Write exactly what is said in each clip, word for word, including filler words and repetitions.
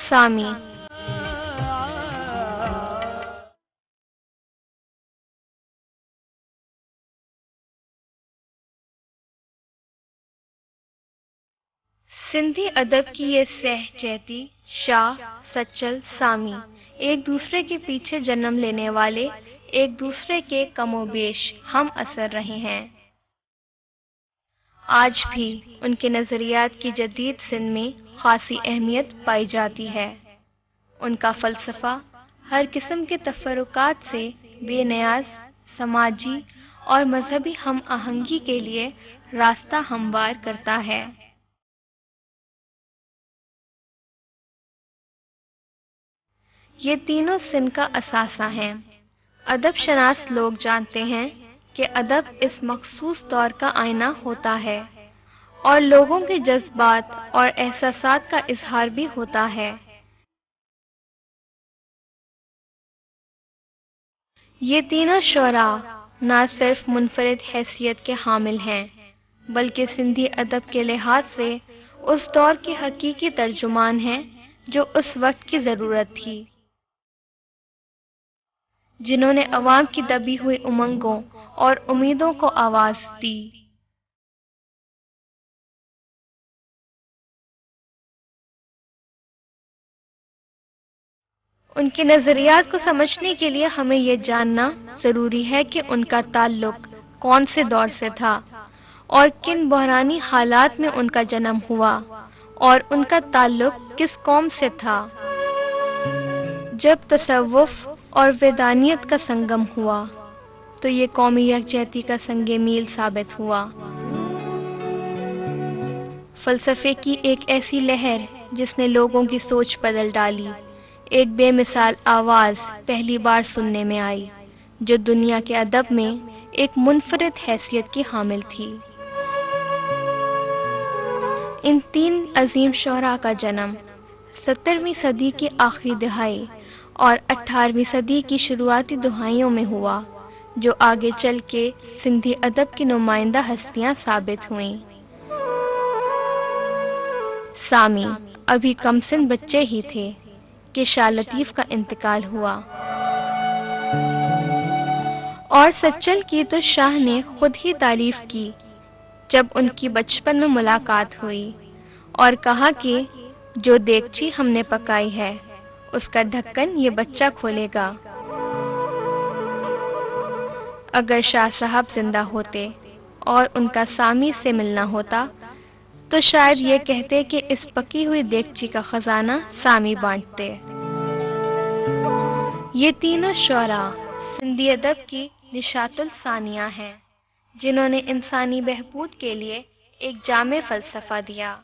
سامی سندھی ادب کی یہ سہ جہتی شاہ سچل سامی ایک دوسرے کے پیچھے جنم لینے والے ایک دوسرے کے کم و بیش ہم اثر رہے ہیں۔ آج بھی ان کے نظریات کی جدید سندھ میں خاصی اہمیت پائی جاتی ہے۔ ان کا فلسفہ ہر قسم کے تفرقات سے بے نیاز سماجی اور مذہبی ہم آہنگی کے لیے راستہ ہموار کرتا ہے۔ یہ تینوں سندھ کا اثاثہ ہیں۔ ادب شناس لوگ جانتے ہیں کہ ادب اس مخصوص دور کا آئینہ ہوتا ہے اور لوگوں کے جذبات اور احساسات کا اظہار بھی ہوتا ہے۔ یہ تینوں شعراء نہ صرف منفرد حیثیت کے حامل ہیں بلکہ سندھی ادب کے لحاظ سے اس دور کے حقیقی ترجمان ہیں جو اس وقت کی ضرورت تھی، جنہوں نے عوام کی دبی ہوئی امنگوں اور امیدوں کو آواز دی۔ ان کے نظریات کو سمجھنے کے لیے ہمیں یہ جاننا ضروری ہے کہ ان کا تعلق کون سے دور سے تھا اور کن بحرانی حالات میں ان کا جنم ہوا اور ان کا تعلق کس قوم سے تھا۔ جب تصوف اور ویدانیت کا سنگم ہوا تو یہ قومی یکجہتی کا سنگ میل ثابت ہوا۔ فلسفے کی ایک ایسی لہر جس نے لوگوں کی سوچ بدل ڈالی، ایک بے مثال آواز پہلی بار سننے میں آئی جو دنیا کے ادب میں ایک منفرد حیثیت کی حامل تھی۔ ان تین عظیم شعراء کا جنم سترہویں صدی کی آخری دہائی اور اٹھارہویں صدی کی شروعاتی دہائیوں میں ہوا، جو آگے چل کے سندھی ادب کی نمائندہ ہستیاں ثابت ہوئیں۔ سامی ابھی کم سن بچے ہی تھے کہ شاہ لطیف کا انتقال ہوا، اور سچل کی تو شاہ نے خود ہی تعریف کی جب ان کی بچپن میں ملاقات ہوئی اور کہا کہ جو دیگچی ہم نے پکائی ہے اس کا ڈھکن یہ بچہ کھولے گا۔ اگر شاہ صاحب زندہ ہوتے اور ان کا سامی سے ملنا ہوتا تو شاید یہ کہتے کہ اس پکی ہوئی دیگچی کا خزانہ سامی بانٹتے۔ یہ تینوں شعراء سندھی ادب کی نشاط الثانیہ ہیں جنہوں نے انسانی بہبود کے لیے ایک جامع فلسفہ دیا۔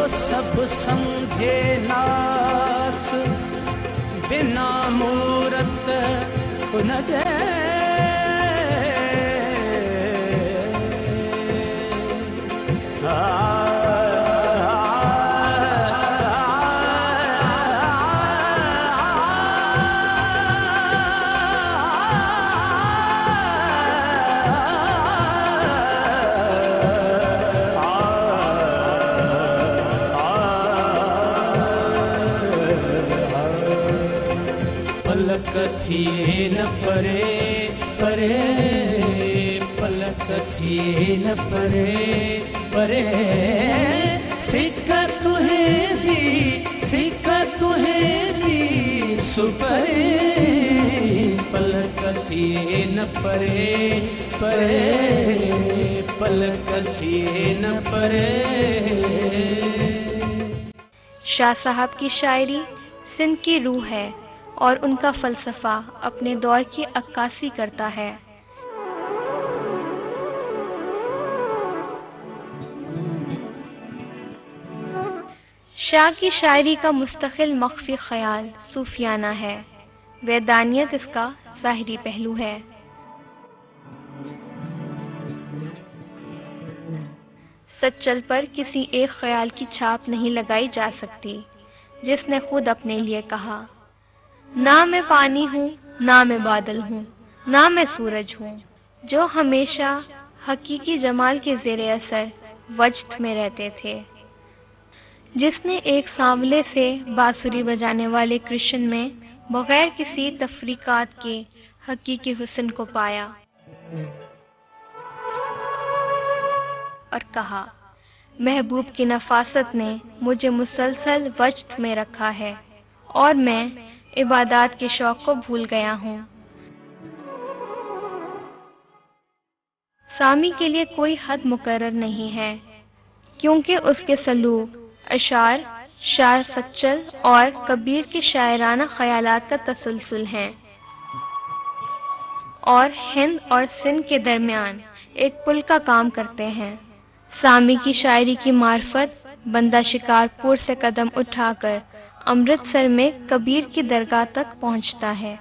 सब समझे नास, बिना मूरत न जय। पलक थिए न परे परे, पलक थिए न परे परे, सिक तुहे जी सिक तुहे जी सुपरे। पलक थिए न परे परे, पलक थिए न परे। शाह साहब की शायरी सिंध की रूह है और उनका फलसफा अपने दौर की अक्कासी करता है। शाह की शायरी का मुस्तकिल मख्फी ख्याल सूफियाना है, वैदानियत इसका ज़ाहिरी पहलू है। सच्चल पर किसी एक ख्याल की छाप नहीं लगाई जा सकती, जिसने खुद अपने लिए कहा, ना मैं पानी हूँ ना मैं बादल हूँ ना मैं सूरज हूँ, जो हमेशा हकीकी जमाल के ज़ेरे असर वजद में रहते थे। जिसने एक सांवले से बांसुरी बजाने वाले कृष्ण में बगैर किसी तफरीकात के हकीकी हुस्न को पाया और कहा, महबूब की नफासत ने मुझे मुसलसल वजद में रखा है और मैं इबादत के शौक को भूल गया हूँ। सामी के लिए कोई हद मुकर्रर नहीं है, क्योंकि उसके सलूक, अशार, शार सच्चल और कबीर के शायराना ख्यालात का तसलसल हैं और हिंद और सिंध के दरमियान एक पुल का काम करते हैं। सामी की शायरी की मार्फत बंदा शिकारपुर से कदम उठाकर अमृतसर में कबीर की दरगाह तक पहुंचता है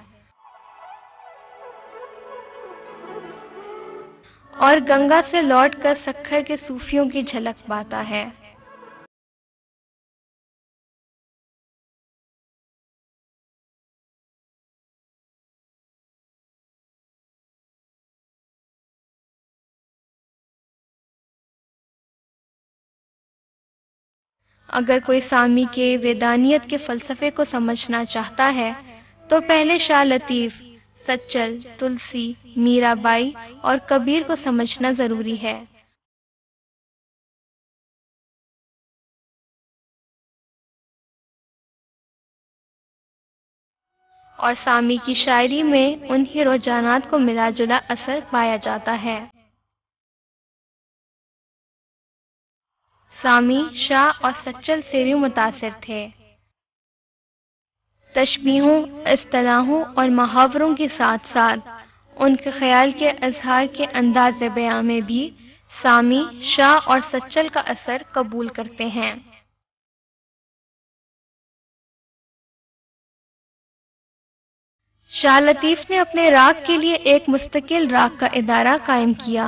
और गंगा से लौटकर सक्खर के सूफियों की झलक पाता है। अगर कोई सामी के वेदानियत के फलसफे को समझना चाहता है तो पहले शाह लतीफ, सच्चल, तुलसी, मीराबाई और कबीर को समझना जरूरी है। और सामी की शायरी में उन्हीं रुझानात को मिला जुला असर पाया जाता है। सामी शाह और सच्चल से भी मुतासिर थे। तशबीहों, इस्तिलाहों और मुहावरों के साथ साथ उनके ख्याल के इजहार के अंदाज़ बयां में भी सामी, शाह और सच्चल का असर कबूल करते हैं। शाह लतीफ ने अपने राग के लिए एक मुस्तकिल राग का इदारा कायम किया।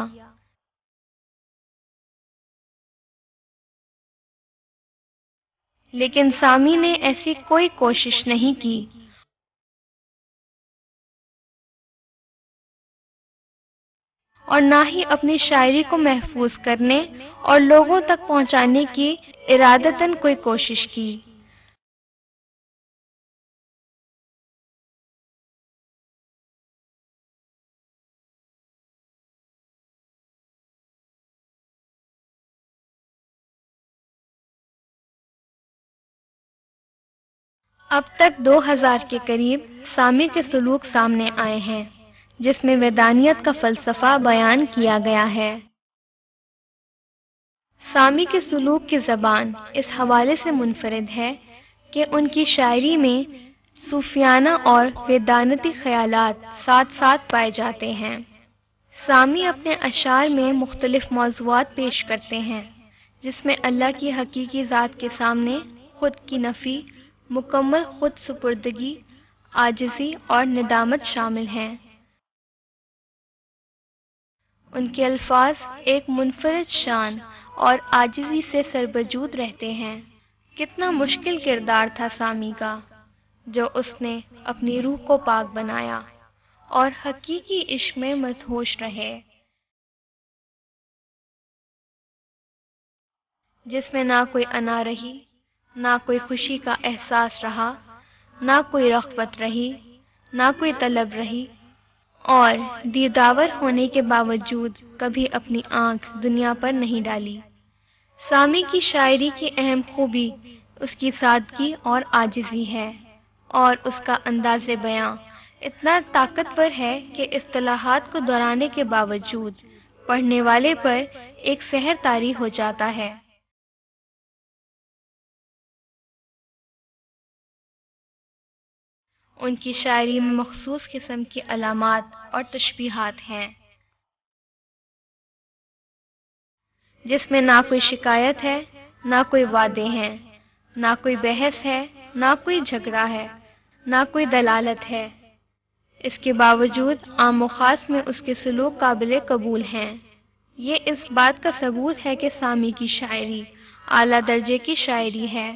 लेकिन सामी ने ऐसी कोई कोशिश नहीं की और ना ही अपनी शायरी को महफूज करने और लोगों तक पहुंचाने की इरादतन कोई कोशिश की। अब तक दो हज़ार के करीब सामी के सलूक सामने आए हैं, जिसमें वेदानियत का फलसफा बयान किया गया है। सामी के सलूक की ज़बान इस हवाले से मुनफरिद है कि उनकी शायरी में सूफियाना और वेदानती ख्यालात साथ साथ पाए जाते हैं। सामी अपने अशार में मुख्तलिफ मौज़ूआत पेश करते हैं, جس میں اللہ کی حقیقی ذات کے سامنے خود کی نفی، مکمل خود سپردگی، عاجزی اور ندامت شامل ہیں۔ ان کے الفاظ ایک منفرد شان اور عاجزی سے سربجود رہتے ہیں۔ کتنا مشکل کردار تھا سامی کا، جو اس نے اپنی روح کو پاک بنایا اور حقیقی عشق میں مدہوش رہے، جس میں نہ کوئی انا رہی، نہ کوئی خوشی کا احساس رہا، نہ کوئی رغبت رہی، نہ کوئی طلب رہی، اور دیداور ہونے کے باوجود کبھی اپنی آنکھ دنیا پر نہیں ڈالی۔ سامی کی شاعری کی اہم خوبی اس کی سادگی اور عاجزی ہے، اور اس کا انداز بیاں اتنا طاقتور ہے کہ اصطلاحات کو دہرانے کے باوجود پڑھنے والے پر ایک سحر طاری ہو جاتا ہے۔ ان کی شاعری میں مخصوص قسم کی علامات اور تشبیہات ہیں، جس میں نہ کوئی شکایت ہے، نہ کوئی وعدے ہیں، نہ کوئی بحث ہے، نہ کوئی جھگڑا ہے، نہ کوئی دلالت ہے۔ اس کے باوجود عام و خاص میں اس کے سلوک قابل قبول ہیں۔ یہ اس بات کا ثبوت ہے کہ سامی کی شاعری اعلیٰ درجے کی شاعری ہے۔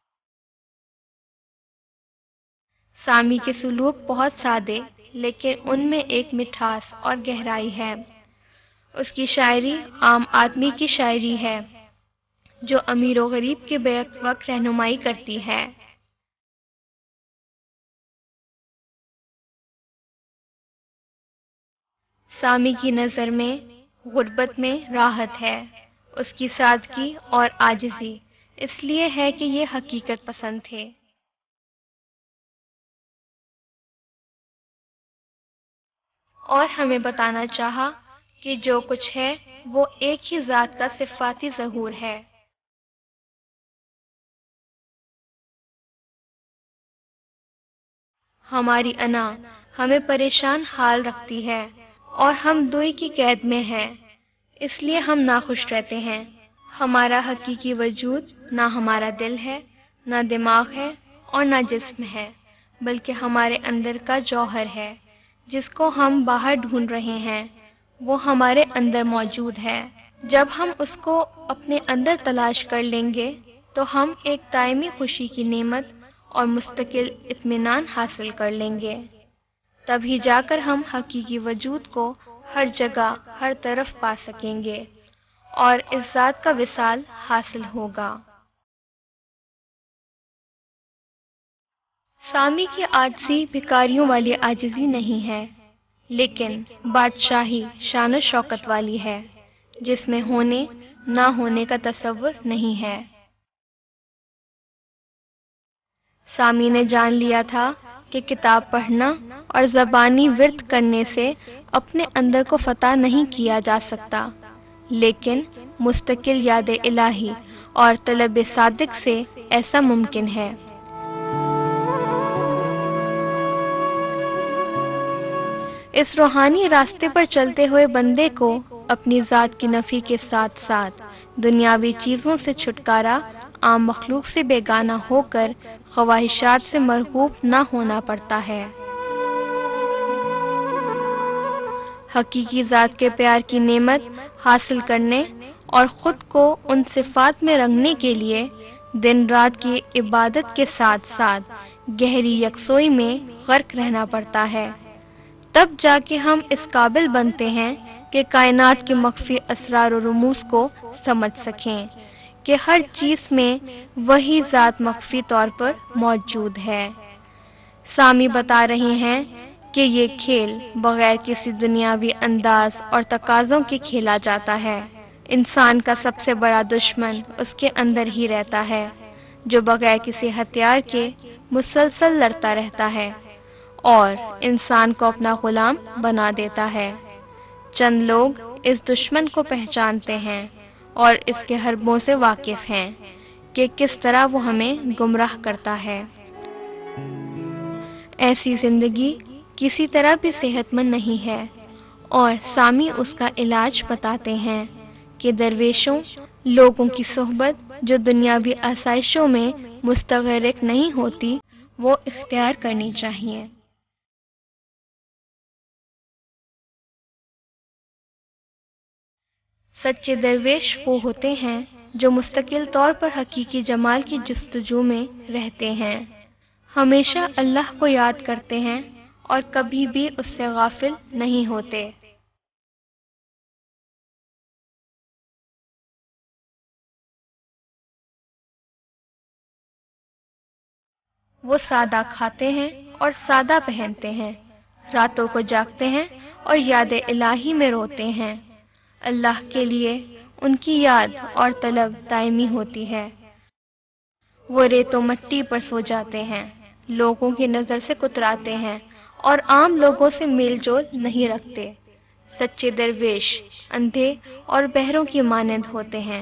سامی کے سلوک بہت سادے، لیکن ان میں ایک مٹھاس اور گہرائی ہے۔ اس کی شاعری عام آدمی کی شاعری ہے، جو امیر و غریب کے بیک وقت رہنمائی کرتی ہے۔ سامی کی نظر میں غربت میں راحت ہے۔ اس کی سادگی اور عاجزی اس لیے ہے کہ یہ حقیقت پسند تھے۔ اور ہمیں بتانا چاہا کہ جو کچھ ہے وہ ایک ہی ذات کا صفاتی ظہور ہے۔ ہماری انا ہمیں پریشان حال رکھتی ہے اور ہم دوئی کی قید میں ہیں، اس لیے ہم ناخوش رہتے ہیں۔ ہمارا حقیقی وجود نہ ہمارا دل ہے، نہ دماغ ہے اور نہ جسم ہے، بلکہ ہمارے اندر کا جوہر ہے، جس کو ہم باہر ڈھونڈ رہے ہیں۔ وہ ہمارے اندر موجود ہے۔ جب ہم اس کو اپنے اندر تلاش کر لیں گے تو ہم ایک دائمی خوشی کی نعمت اور مستقل اطمینان حاصل کر لیں گے۔ تبھی جا کر ہم حقیقی وجود کو ہر جگہ ہر طرف پا سکیں گے اور اس ذات کا وصال حاصل ہوگا۔ سامی کی عاجزی بھکاریوں والی عاجزی نہیں ہے، لیکن بادشاہی شان و شوکت والی ہے، جس میں ہونے نہ ہونے کا تصور نہیں ہے۔ سامی نے جان لیا تھا کہ کتاب پڑھنا اور زبانی ورد کرنے سے اپنے اندر کو فتح نہیں کیا جا سکتا، لیکن مستقل یاد الہی اور طلب صادق سے ایسا ممکن ہے۔ اس روحانی راستے پر چلتے ہوئے بندے کو اپنی ذات کی نفی کے ساتھ ساتھ دنیاوی چیزوں سے چھٹکارا، عام مخلوق سے بیگانہ ہو کر خواہشات سے مرغوب نہ ہونا پڑتا ہے۔ حقیقی ذات کے پیار کی نعمت حاصل کرنے اور خود کو ان صفات میں رنگنے کے لیے دن رات کی عبادت کے ساتھ ساتھ گہری یکسوئی میں غرق رہنا پڑتا ہے۔ تب جا کے ہم اس قابل بنتے ہیں کہ کائنات کے مخفی اسرار و رموز کو سمجھ سکیں کہ ہر چیز میں وہی ذات مخفی طور پر موجود ہے۔ سامی بتا رہے ہیں کہ یہ کھیل بغیر کسی دنیاوی انداز اور تقاضوں کے کھیلا جاتا ہے۔ انسان کا سب سے بڑا دشمن اس کے اندر ہی رہتا ہے، جو بغیر کسی ہتھیار کے مسلسل لڑتا رہتا ہے اور انسان کو اپنا غلام بنا دیتا ہے۔ چند لوگ اس دشمن کو پہچانتے ہیں اور اس کے حربوں سے واقف ہیں کہ کس طرح وہ ہمیں گمراہ کرتا ہے۔ ایسی زندگی کسی طرح بھی صحت مند نہیں ہے، اور سامی اس کا علاج بتاتے ہیں کہ درویشوں لوگوں کی صحبت جو دنیاوی آسائشوں میں مستغرق نہیں ہوتی وہ اختیار کرنی چاہیے۔ سچے درویش وہ ہوتے ہیں جو مستقل طور پر حقیقی جمال کی جستجو میں رہتے ہیں، ہمیشہ اللہ کو یاد کرتے ہیں اور کبھی بھی اس سے غافل نہیں ہوتے۔ وہ سادہ کھاتے ہیں اور سادہ پہنتے ہیں، راتوں کو جاگتے ہیں اور یاد الہی میں روتے ہیں۔ اللہ کے لیے ان کی یاد اور طلب دائمی ہوتی ہے۔ وہ ریت و مٹی پر سو جاتے ہیں، لوگوں کی نظر سے کتراتے ہیں اور عام لوگوں سے میل جول نہیں رکھتے۔ سچے درویش اندھے اور بہروں کی مانند ہوتے ہیں۔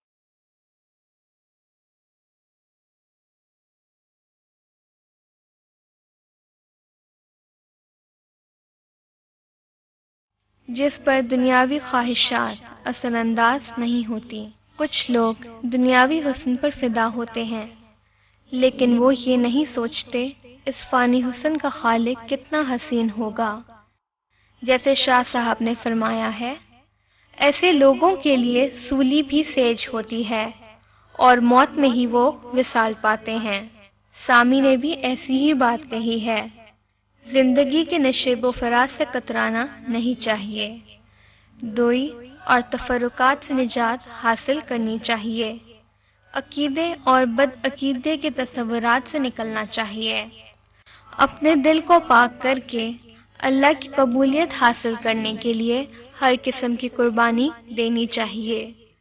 جس پر دنیاوی خواہشات اثر انداز نہیں ہوتی۔ کچھ لوگ دنیاوی حسن پر فدا ہوتے ہیں، لیکن وہ یہ نہیں سوچتے اس فانی حسن کا خالق کتنا حسین ہوگا۔ جیسے شاہ صاحب نے فرمایا ہے، ایسے لوگوں کے لیے سولی بھی سیج ہوتی ہے اور موت میں ہی وہ وصال پاتے ہیں۔ سامی نے بھی ایسی ہی بات کہی ہے۔ زندگی کے نشیب و فراز سے کترانا نہیں چاہیے، دوئی اور تفرقات سے نجات حاصل کرنی چاہیے، عقیدے اور بد عقیدے کے تصورات سے نکلنا چاہیے، اپنے دل کو پاک کر کے اللہ کی قبولیت حاصل کرنے کے لیے ہر قسم کی قربانی دینی چاہیے۔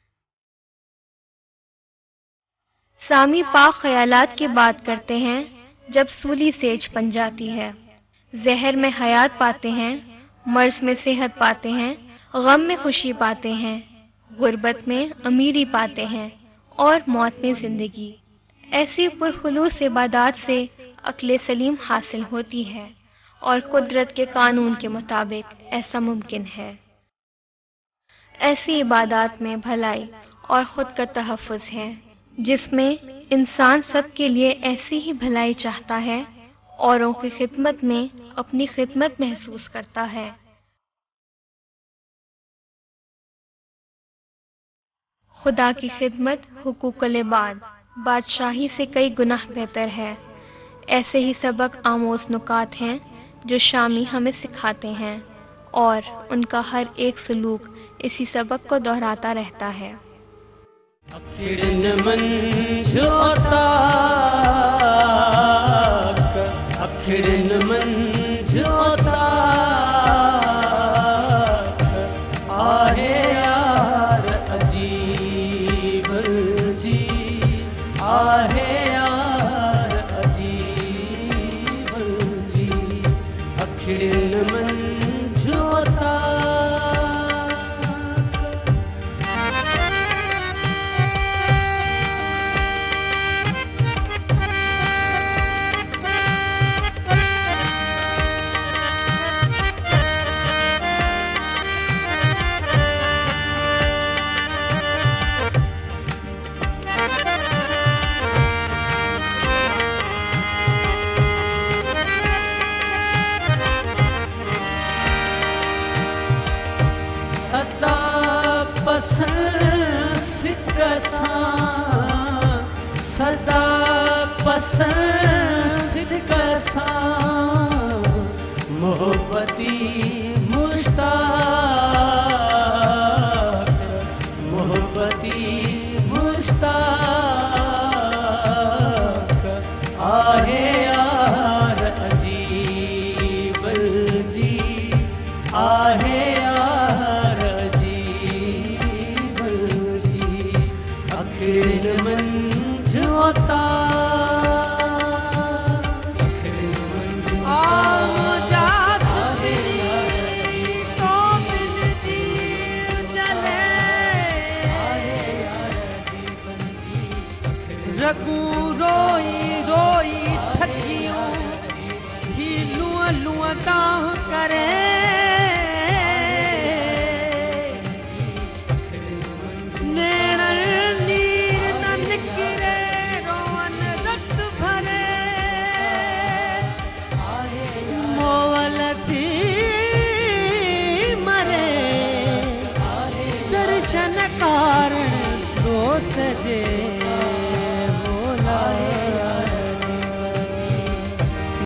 سامی پاک خیالات کی بات کرتے ہیں جب سولی سیج بن جاتی ہے۔ زہر میں حیات پاتے ہیں، مرض میں صحت پاتے ہیں، غم میں خوشی پاتے ہیں، غربت میں امیری پاتے ہیں اور موت میں زندگی۔ ایسی پرخلوص عبادات سے عقل سلیم حاصل ہوتی ہے اور قدرت کے قانون کے مطابق ایسا ممکن ہے۔ ایسی عبادات میں بھلائی اور خود کا تحفظ ہے، جس میں انسان سب کے لیے ایسی ہی بھلائی چاہتا ہے، اوروں کی خدمت میں اپنی خدمت محسوس کرتا ہے۔ خدا کی خدمت حقوق العباد بادشاہی سے کئی گناہ بہتر ہے۔ ایسے ہی سبق آموز نکات ہیں جو شامی ہمیں سکھاتے ہیں، اور ان کا ہر ایک سلوک اسی سبق کو دہراتا رہتا ہے۔ اکھڑن منجھوتا اکھڑن منجھوتا آہے یار عجیب جی آہے یار عجیب جی اکھڑن منجھوتا سدا پسند سکساں سدا پسند سکساں محبتی مشتاق محبتی مشتاق آہے یار عجیب جی آہے اکھڑن منجھوتا اکھڑن منجھوتا दर्शन कारण दोस्त जे